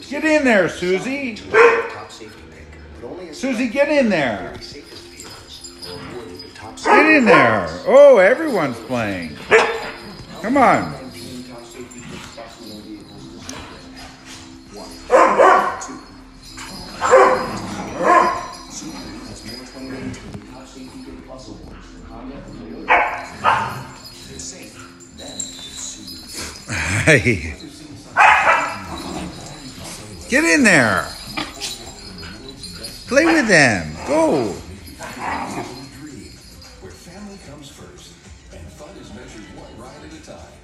Get in there, Susie. Susie, get in there. Get in there. Oh, everyone's playing. Come on. Hey. Get in there. Play with them. Go. Where family comes first and fun is measured one ride at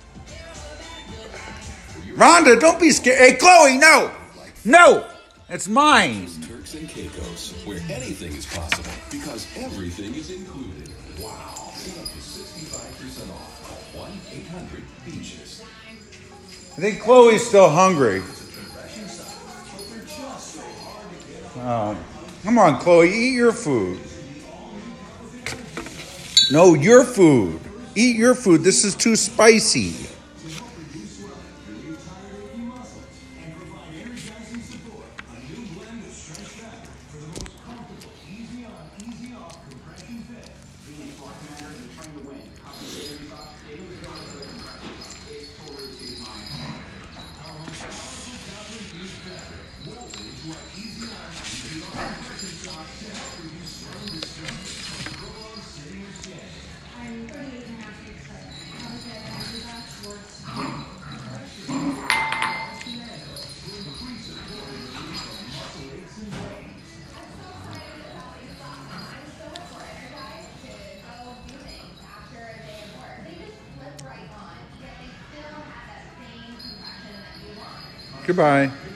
a time. Rhonda, don't be scared. Hey, Chloe, no. No. It's mine. Turks and Caicos, where anything is possible because everything is included. Wow. Get up to 65% off. Call 1-800-BEACHES. I think Chloe's still hungry. Come on, Chloe, eat your food. No, your food. Eat your food. This is too spicy. Goodbye.